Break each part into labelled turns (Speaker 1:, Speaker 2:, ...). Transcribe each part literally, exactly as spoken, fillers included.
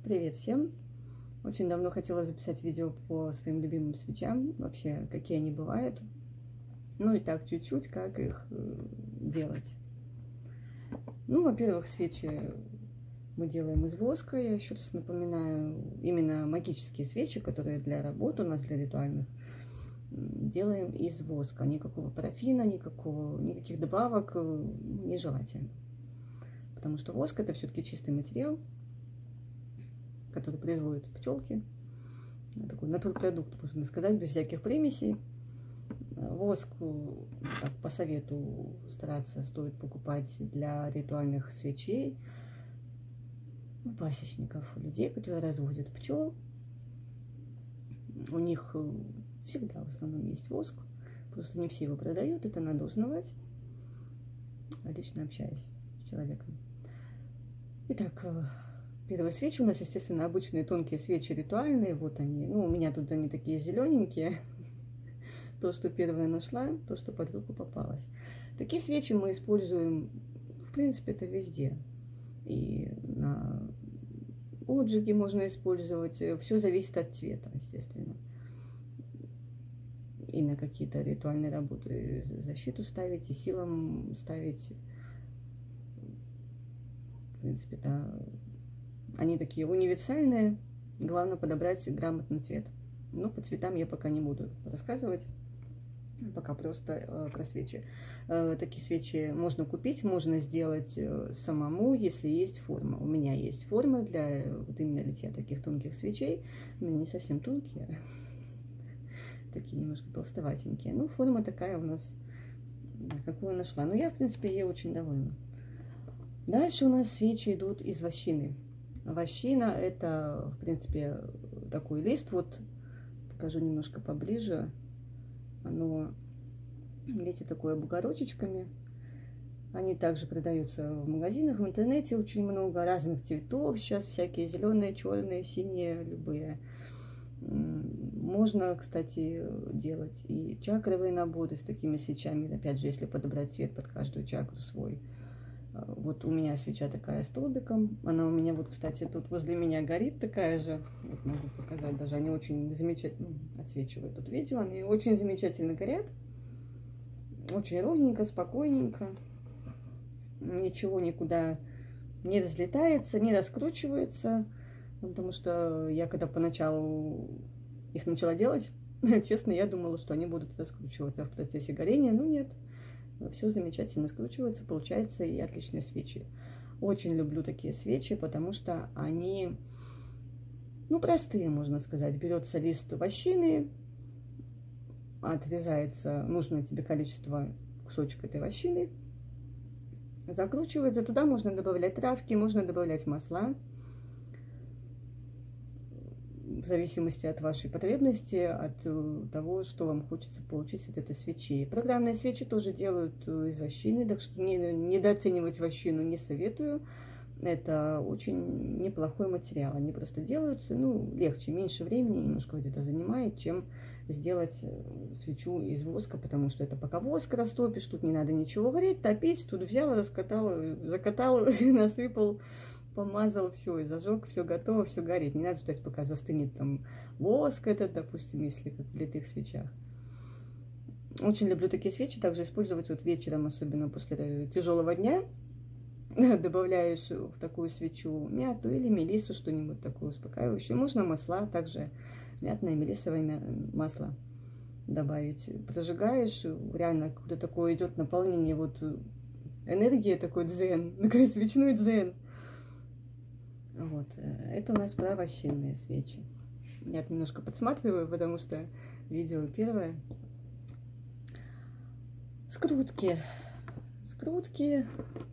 Speaker 1: Привет всем! Очень давно хотела записать видео по своим любимым свечам, вообще, какие они бывают. Ну и так, чуть-чуть, как их делать. Ну, во-первых, свечи мы делаем из воска. Я еще раз напоминаю, именно магические свечи, которые для работы у нас, для ритуальных, делаем из воска. Никакого парафина, никакого, никаких добавок нежелательно. Потому что воск — это все-таки чистый материал, который производят пчелки. Такой натурпродукт, можно сказать, без всяких примесей. Воск, так, по совету стараться стоит покупать для ритуальных свечей у пасечников, у людей, которые разводят пчел. У них всегда в основном есть воск, просто не все его продают, это надо узнавать, лично общаясь с человеком. Итак, первые свечи у нас, естественно, обычные тонкие свечи ритуальные. Вот они. Ну, у меня тут они такие зелененькие. То, что первое нашла, то, что под руку попалось. Такие свечи мы используем, в принципе, это везде. И на отжиге можно использовать. Все зависит от цвета, естественно. И на какие-то ритуальные работы защиту ставить, и силам ставить. В принципе, да. Они такие универсальные, главное подобрать грамотный цвет. Но по цветам я пока не буду рассказывать, пока просто э, про свечи. Э, такие свечи можно купить, можно сделать э, самому, если есть форма. У меня есть форма для вот именно литья таких тонких свечей. У меня не совсем тонкие, такие немножко толстоватенькие. Ну, форма такая у нас, какую нашла. Но я, в принципе, ей очень довольна. Дальше у нас свечи идут из вощины. Вощина — это, в принципе, такой лист. Вот покажу немножко поближе. Оно, видите, такое бугорочечками. Они также продаются в магазинах, в интернете. Очень много разных цветов. Сейчас всякие зеленые, черные, синие, любые. Можно, кстати, делать и чакровые наборы с такими свечами. Опять же, если подобрать цвет под каждую чакру свой. Вот у меня свеча такая столбиком. Она у меня, вот, кстати, тут возле меня горит такая же. Вот могу показать даже. Они очень замечательно, ну, отсвечивают тут видео. Они очень замечательно горят. Очень ровненько, спокойненько. Ничего никуда не разлетается, не раскручивается. Потому что я когда поначалу их начала делать, честно, я думала, что они будут раскручиваться в процессе горения. Ну нет. Все замечательно скручивается, получается, и отличные свечи. Очень люблю такие свечи, потому что они, ну, простые, можно сказать. Берется лист вощины, отрезается нужное тебе количество кусочек этой вощины, закручивается. Туда можно добавлять травки, можно добавлять масла. В зависимости от вашей потребности, от того, что вам хочется получить от этой свечи. Программные свечи тоже делают из вощины, так что не, недооценивать вощину не советую. Это очень неплохой материал. Они просто делаются, ну, легче, меньше времени немножко где-то занимает, чем сделать свечу из воска, потому что это пока воск растопишь, тут не надо ничего варить, топить, тут взял, раскатал, закатал, насыпал, помазал, все, и зажег, все готово, все горит. Не надо ждать, пока застынет там воск этот, допустим, если как в литых свечах. Очень люблю такие свечи также использовать вот вечером, особенно после тяжелого дня. Добавляешь в такую свечу мяту или мелиссу, что-нибудь такое успокаивающее. Можно масла, также мятное, мелиссовое масло добавить. Прожигаешь, реально какое-то такое идет наполнение, вот энергия, такой дзен, такой свечной дзен. Вот, это у нас про вощинные свечи. Я немножко подсматриваю, потому что видео первое. Скрутки. Скрутки,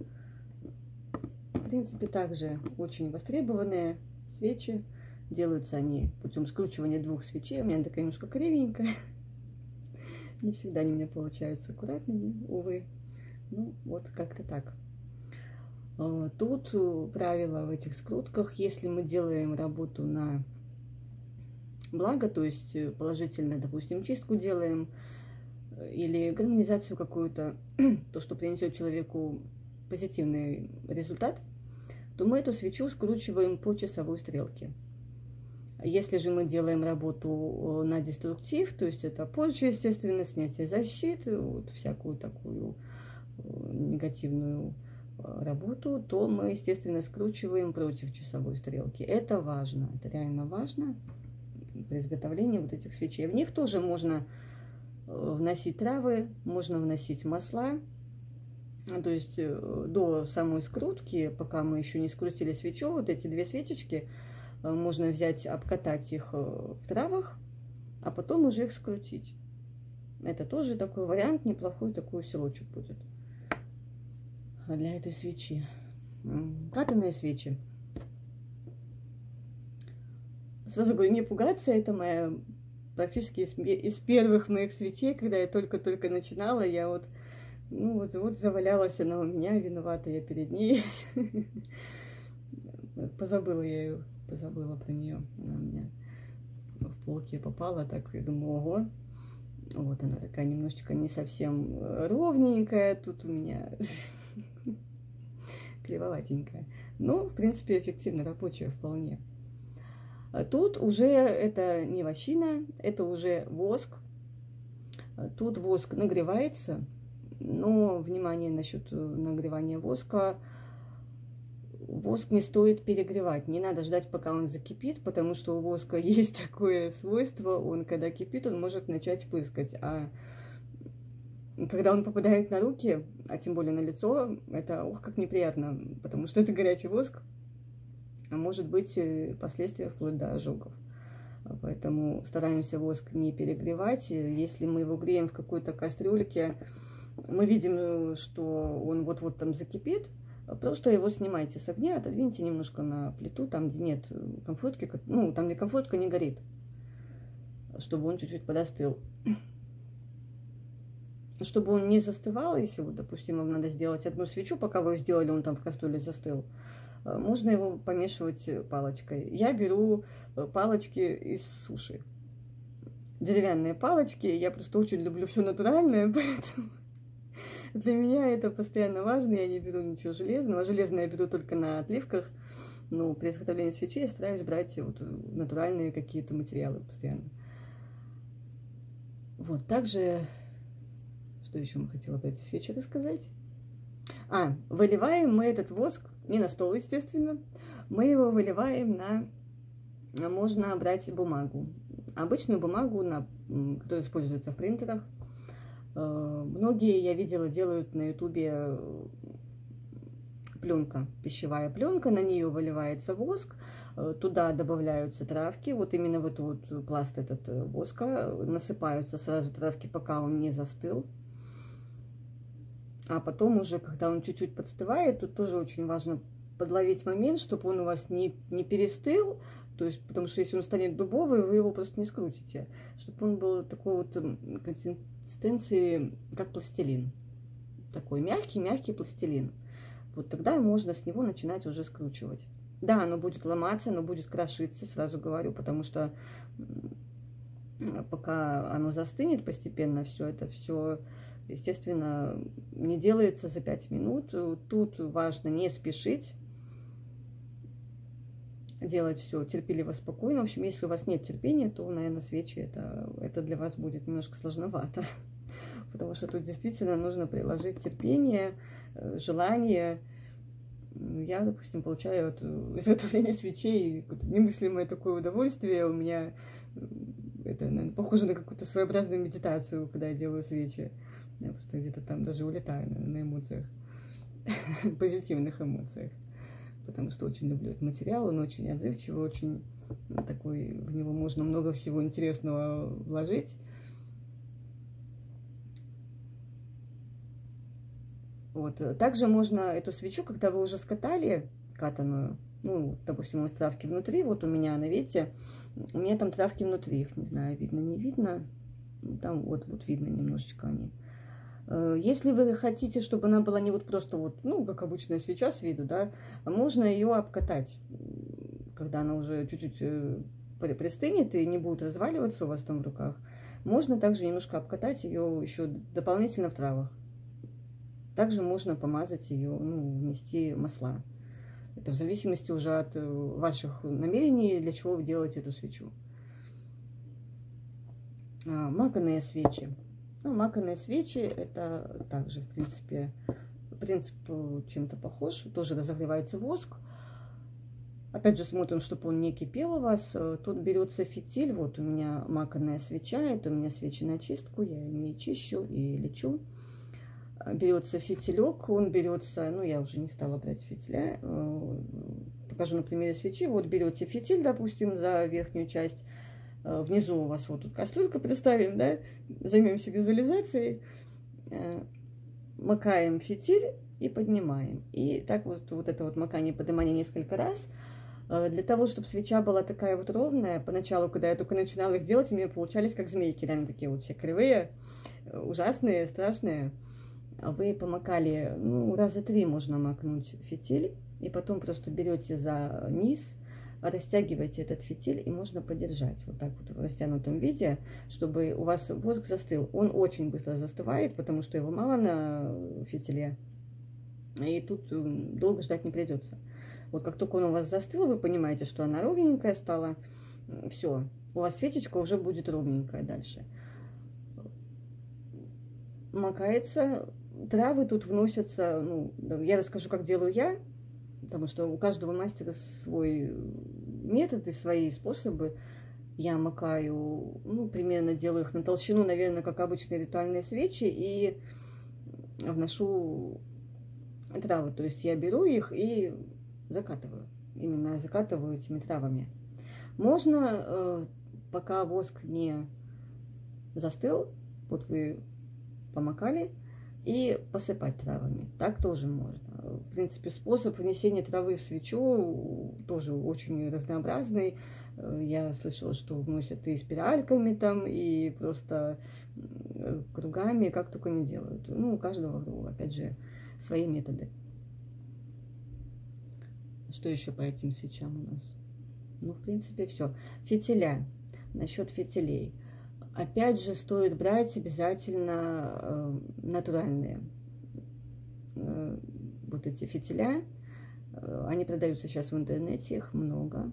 Speaker 1: в принципе, также очень востребованные свечи. Делаются они путем скручивания двух свечей. У меня такая немножко кривенькая. Не всегда они у меня получаются аккуратными, увы. Ну, вот как-то так. Тут правило в этих скрутках: если мы делаем работу на благо, то есть положительно, допустим, чистку делаем или гармонизацию какую-то, то, что принесет человеку позитивный результат, то мы эту свечу скручиваем по часовой стрелке. Если же мы делаем работу на деструктив, то есть это позже, естественно, снятие защиты, вот всякую такую негативную работу, то мы, естественно, скручиваем против часовой стрелки. Это важно, это реально важно при изготовлении вот этих свечей. В них тоже можно вносить травы, можно вносить масла. То есть до самой скрутки, пока мы еще не скрутили свечу, вот эти две свечечки, можно взять, обкатать их в травах, а потом уже их скрутить. Это тоже такой вариант, неплохой такой узелочек будет для этой свечи. Катанные свечи. Сразу говорю, не пугаться, это моя практически из, из первых моих свечей, когда я только-только начинала, я вот, ну вот, вот завалялась она у меня, виновата я перед ней. Позабыла я ее. Позабыла про нее. Она у меня в полке попала, так я думаю, ого. Вот она такая немножечко не совсем ровненькая. Тут у меня кривоватенькая. Но, в принципе, эффективно рабочая вполне. Тут уже это не вощина, это уже воск. Тут воск нагревается. Но, внимание насчет нагревания воска. Воск не стоит перегревать, не надо ждать, пока он закипит, потому что у воска есть такое свойство, он, когда кипит, он может начать пыскать, а когда он попадает на руки, а тем более на лицо, это, ох, как неприятно, потому что это горячий воск, а может быть последствия вплоть до ожогов. Поэтому стараемся воск не перегревать. Если мы его греем в какой-то кастрюльке, мы видим, что он вот-вот там закипит, просто его снимайте с огня, отодвиньте немножко на плиту, там, где нет комфортки, ну, там, где комфортка не горит, чтобы он чуть-чуть подостыл. Чтобы он не застывал, если, вот, допустим, вам надо сделать одну свечу, пока вы сделали, он там в кастрюле застыл, можно его помешивать палочкой. Я беру палочки из суши. Деревянные палочки, я просто очень люблю все натуральное, поэтому... Для меня это постоянно важно, я не беру ничего железного. Железное я беру только на отливках, но при изготовлении свечей я стараюсь брать вот натуральные какие-то материалы постоянно. Вот, также, что еще мы хотела про эти свечи рассказать? А, выливаем мы этот воск не на стол, естественно, мы его выливаем на, можно брать бумагу, обычную бумагу, на, которая используется в принтерах. Многие, я видела, делают на ютубе пленка, пищевая пленка, на нее выливается воск, туда добавляются травки, вот именно в эту вот пласт этот воска насыпаются сразу травки, пока он не застыл. А потом уже, когда он чуть-чуть подстывает, тут тоже очень важно подловить момент, чтобы он у вас не, не перестыл, то есть, потому что если он станет дубовый, вы его просто не скрутите, чтобы он был такой вот консистенции, как пластилин, такой мягкий-мягкий пластилин. Вот тогда можно с него начинать уже скручивать. Да, оно будет ломаться, оно будет крошиться, сразу говорю, потому что пока оно застынет постепенно, все это все, естественно, не делается за пять минут. Тут важно не спешить, делать все терпеливо, спокойно. В общем, если у вас нет терпения, то, наверное, свечи это, это для вас будет немножко сложновато. Потому что тут действительно нужно приложить терпение, желание. Я, допустим, получаю от изготовления свечей немыслимое такое удовольствие. У меня это, наверное, похоже на какую-то своеобразную медитацию, когда я делаю свечи. Я просто где-то там даже улетаю на, на эмоциях, позитивных эмоциях. Потому что очень люблю этот материал, он очень отзывчивый, очень такой, в него можно много всего интересного вложить. Вот. Также можно эту свечу, когда вы уже скатали катаную, ну, допустим, у вас травки внутри, вот у меня она, видите, у меня там травки внутри, их не знаю, видно, не видно, там вот, вот видно немножечко они. Если вы хотите, чтобы она была не вот просто вот, ну, как обычная свеча с виду, да, можно ее обкатать, когда она уже чуть-чуть пристынет и не будет разваливаться у вас там в руках. Можно также немножко обкатать ее еще дополнительно в травах. Также можно помазать ее, ну, внести масла. Это в зависимости уже от ваших намерений, для чего вы делаете эту свечу. Маканые свечи. Ну, маканые свечи, это также, в принципе, принцип чем-то похож. Тоже разогревается воск. Опять же, смотрим, чтобы он не кипел у вас. Тут берется фитиль. Вот у меня маканая свеча. Это у меня свечи на чистку. Я ими чищу и лечу. Берется фитилек. Он берется, ну, я уже не стала брать фитиля. Покажу на примере свечи. Вот берете фитиль, допустим, за верхнюю часть. Внизу у вас вот тут кастрюлька, представим, да? Займемся визуализацией. Макаем фитиль и поднимаем. И так вот, вот это вот макание, поднимание несколько раз. Для того, чтобы свеча была такая вот ровная, поначалу, когда я только начинала их делать, у меня получались как змейки, реально такие вот все кривые, ужасные, страшные. Вы помакали, ну, раза три можно макнуть фитиль, и потом просто берете за низ, растягиваете этот фитиль, и можно подержать вот так вот в растянутом виде, чтобы у вас воск застыл. Он очень быстро застывает, потому что его мало на фитиле, и тут долго ждать не придется. Вот как только он у вас застыл, вы понимаете, что она ровненькая стала, все, у вас свечечка уже будет ровненькая дальше. Макается, травы тут вносятся, ну, я расскажу, как делаю я, потому что у каждого мастера свой метод и свои способы. Я макаю, ну, примерно делаю их на толщину, наверное, как обычные ритуальные свечи, и вношу травы. То есть я беру их и закатываю. Именно закатываю этими травами. Можно, пока воск не застыл, вот вы помакали, и посыпать травами. Так тоже можно. В принципе, способ внесения травы в свечу тоже очень разнообразный. Я слышала, что вносят и спиральками там, и просто кругами, как только не делают. Ну, у каждого, опять же, свои методы. Что еще по этим свечам у нас? Ну, в принципе, все. Фитиля. Насчет фитилей. Опять же, стоит брать обязательно э, натуральные. Э, вот эти фитиля. Э, они продаются сейчас в интернете, их много.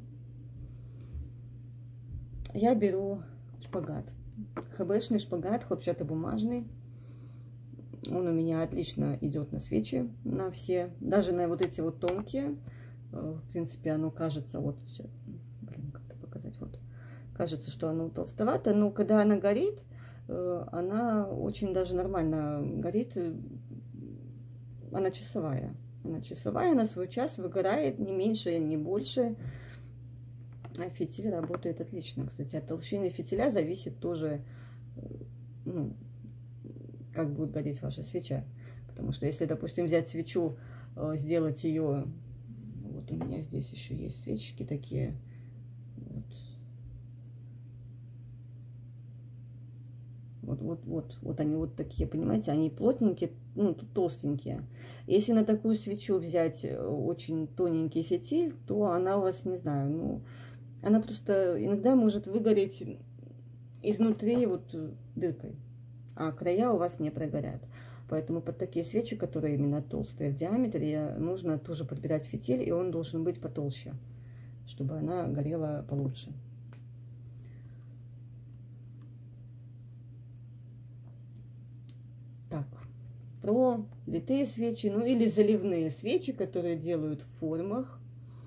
Speaker 1: Я беру шпагат. ХБшный шпагат, хлопчатобумажный. Он у меня отлично идет на свечи, на все. Даже на вот эти вот тонкие. Э, в принципе, оно кажется, вот сейчас, блин, как-то показать, вот. Кажется, что она толстовата, но когда она горит, она очень даже нормально горит. Она часовая. Она часовая, на свой час выгорает, не меньше, не больше. А фитиль работает отлично. Кстати, от толщины фитиля зависит тоже, ну, как будет гореть ваша свеча. Потому что если, допустим, взять свечу, сделать ее... Вот у меня здесь еще есть свечки такие. Вот. Вот, вот, вот, вот они вот такие, понимаете, они плотненькие, ну, толстенькие. Если на такую свечу взять очень тоненький фитиль, то она у вас, не знаю, ну, она просто иногда может выгореть изнутри вот дыркой, а края у вас не прогорят. Поэтому под такие свечи, которые именно толстые в диаметре, нужно тоже подбирать фитиль, и он должен быть потолще, чтобы она горела получше. Так, про литые свечи, ну или заливные свечи, которые делают в формах.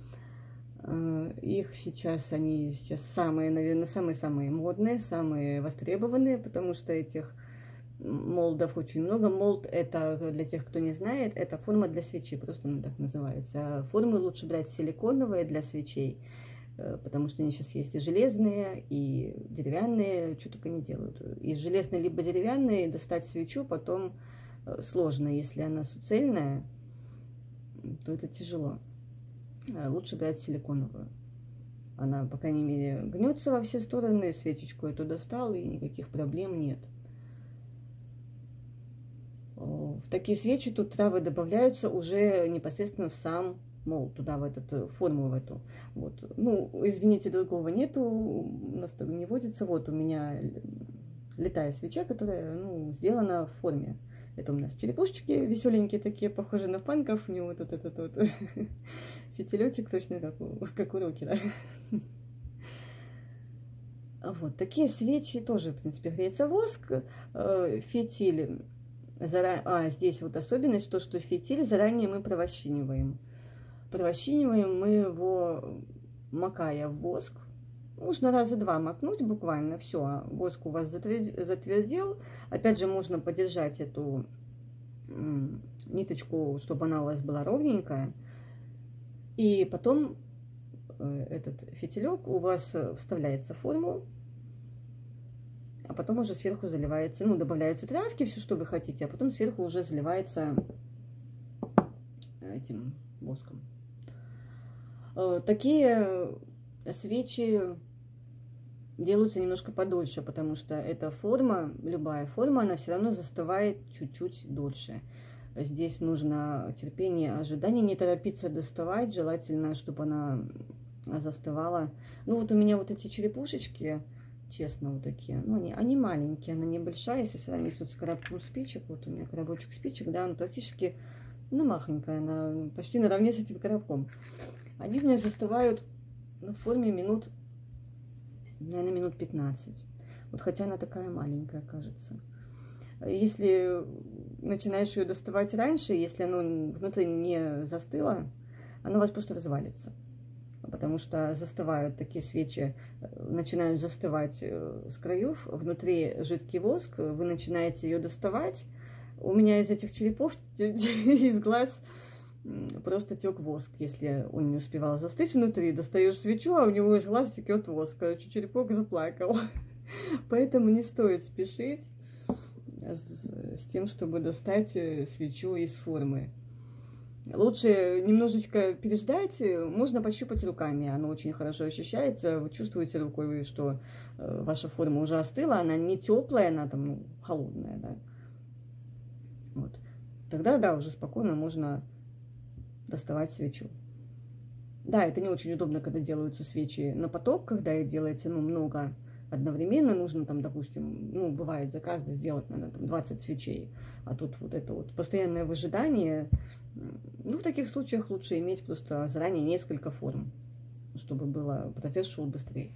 Speaker 1: Их сейчас, они сейчас самые, наверное, самые-самые модные, самые востребованные, потому что этих молдов очень много. Молд, это, для тех, кто не знает, это форма для свечи, просто она так называется. Формы лучше брать силиконовые для свечей, потому что они сейчас есть и железные, и деревянные, что только не делают. Из железной либо деревянной достать свечу потом сложно. Если она суцельная, то это тяжело. Лучше брать силиконовую. Она, по крайней мере, гнется во все стороны, свечечку эту достал, и никаких проблем нет. В такие свечи тут травы добавляются уже непосредственно в сам молд, туда, в эту форму, в эту. Вот. Ну, извините, другого нету, у нас не водится. Вот у меня литая свеча, которая, ну, сделана в форме. Это у нас черепушечки веселенькие такие, похожие на панков. У него вот этот вот фитилечек точно как у, как у Рокера. Вот, такие свечи тоже, в принципе, греется воск, э, фитиль. Зара... А, здесь вот особенность, то, что фитиль заранее мы провощиниваем. Провощиниваем мы его, макая в воск. Можно раза два макнуть буквально, все, воск у вас затвердел. Опять же, можно подержать эту ниточку, чтобы она у вас была ровненькая. И потом этот фитилек у вас вставляется в форму, а потом уже сверху заливается, ну, добавляются травки, все, что вы хотите, а потом сверху уже заливается этим воском. Такие свечи делаются немножко подольше, потому что эта форма, любая форма, она все равно застывает чуть-чуть дольше. Здесь нужно терпение, ожидание, не торопиться доставать, желательно, чтобы она застывала. Ну вот у меня вот эти черепушечки, честно, вот такие, ну они, они маленькие, она небольшая, если сравнить вот с коробком спичек, вот у меня коробочек спичек, да, он практически, ну, махонькая, она почти наравне с этим коробком. Они у меня застывают в форме минут, наверное, минут пятнадцать. Вот хотя она такая маленькая, кажется. Если начинаешь ее доставать раньше, если оно внутри не застыло, оно у вас просто развалится. Потому что застывают такие свечи, начинают застывать с краев, внутри жидкий воск, вы начинаете ее доставать. У меня из этих черепов, из глаз просто тек воск, если он не успевал застыть внутри. Достаешь свечу, а у него из глаз текет воск. Короче, черепок заплакал. Поэтому не стоит спешить с тем, чтобы достать свечу из формы. Лучше немножечко переждать, можно пощупать руками, оно очень хорошо ощущается, вы чувствуете рукой, что ваша форма уже остыла, она не теплая, она там, ну, холодная, да. Вот. Тогда, да, уже спокойно можно доставать свечу. Да, это не очень удобно, когда делаются свечи на поток, когда их делается, ну, много одновременно, нужно там, допустим, ну, бывает заказ сделать, наверное, там двадцать свечей, а тут вот это вот постоянное выжидание. Ну, в таких случаях лучше иметь просто заранее несколько форм, чтобы было, процесс шел быстрее.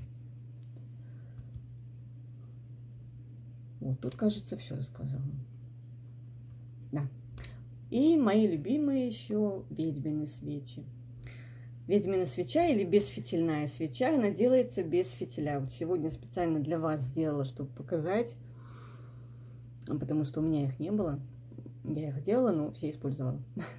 Speaker 1: Вот, тут, кажется, все рассказала. Да. И мои любимые еще ведьмины свечи. Ведьмина свеча или безфитильная свеча, она делается без фитиля. Вот сегодня специально для вас сделала, чтобы показать, потому что у меня их не было. Я их делала, но все использовала.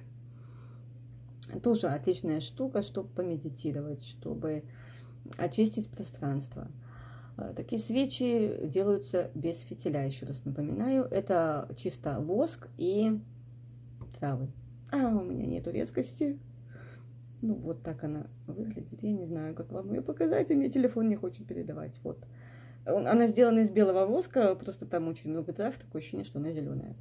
Speaker 1: Тоже отличная штука, чтобы помедитировать, чтобы очистить пространство. Такие свечи делаются без фитиля, еще раз напоминаю. Это чисто воск и травы. А, у меня нету резкости. Ну, вот так она выглядит. Я не знаю, как вам ее показать. У меня телефон не хочет передавать. Вот. Она сделана из белого воска, просто там очень много трав. Такое ощущение, что она зеленая.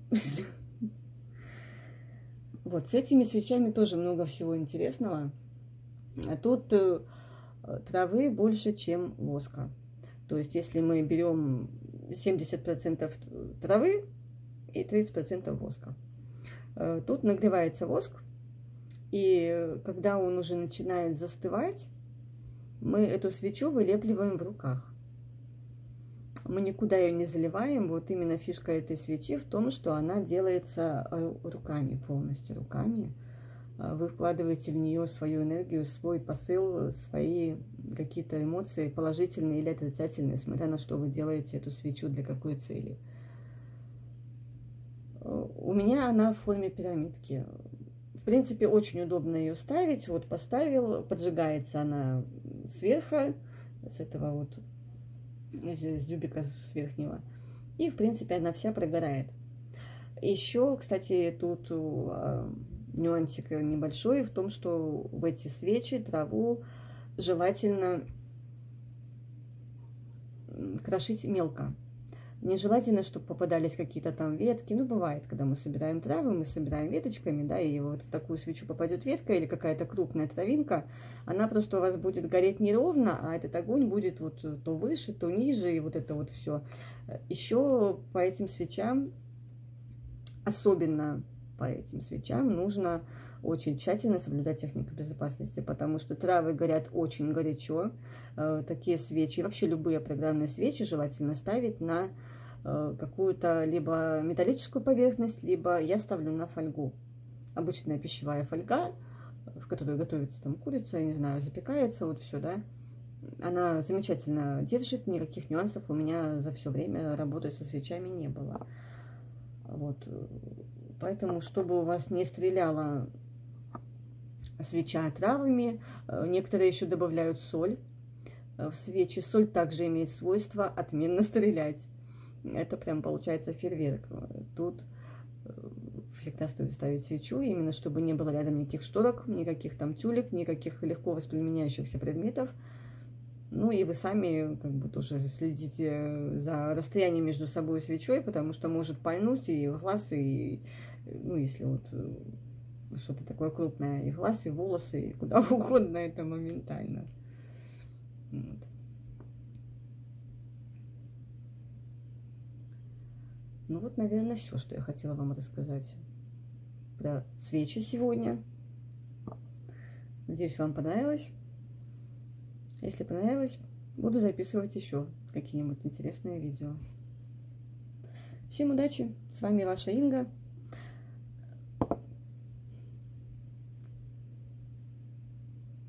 Speaker 1: Вот, с этими свечами тоже много всего интересного. Тут травы больше, чем воска. То есть, если мы берем семьдесят процентов травы и тридцать процентов воска. Тут нагревается воск. И когда он уже начинает застывать, мы эту свечу вылепливаем в руках. Мы никуда ее не заливаем. Вот именно фишка этой свечи в том, что она делается руками, полностью руками. Вы вкладываете в нее свою энергию, свой посыл, свои какие-то эмоции, положительные или отрицательные, смотря на что вы делаете эту свечу, для какой цели. У меня она в форме пирамидки. В принципе, очень удобно ее ставить. Вот поставил, поджигается она сверху, с этого вот, с дюбика с верхнего. И, в принципе, она вся прогорает. Еще, кстати, тут нюансик небольшой в том, что в эти свечи траву желательно крошить мелко. Нежелательно, чтобы попадались какие-то там ветки. Ну, бывает, когда мы собираем травы, мы собираем веточками, да, и вот в такую свечу попадет ветка или какая-то крупная травинка, она просто у вас будет гореть неровно, а этот огонь будет вот то выше, то ниже, и вот это вот все. Еще по этим свечам, особенно по этим свечам, нужно очень тщательно соблюдать технику безопасности, потому что травы горят очень горячо. Такие свечи, вообще любые программные свечи желательно ставить на какую-то либо металлическую поверхность, либо я ставлю на фольгу. Обычная пищевая фольга, в которой готовится там курица, я не знаю, запекается, вот все, да. Она замечательно держит, никаких нюансов у меня за все время работы со свечами не было. Вот. Поэтому, чтобы у вас не стреляла свеча травами, некоторые еще добавляют соль в свечи. Соль также имеет свойство отменно стрелять. Это прям получается фейерверк. Тут всегда стоит ставить свечу, именно чтобы не было рядом никаких шторок, никаких там тюлек, никаких легко воспламеняющихся предметов. Ну и вы сами как бы тоже следите за расстоянием между собой и свечой, потому что может пальнуть и в глаз, и, ну, если вот что-то такое крупное, и в глаз, и в волосы, и куда угодно, это моментально. Вот. Ну вот, наверное, все, что я хотела вам рассказать про свечи сегодня. Надеюсь, вам понравилось. Если понравилось, буду записывать еще какие-нибудь интересные видео. Всем удачи! С вами ваша Инга.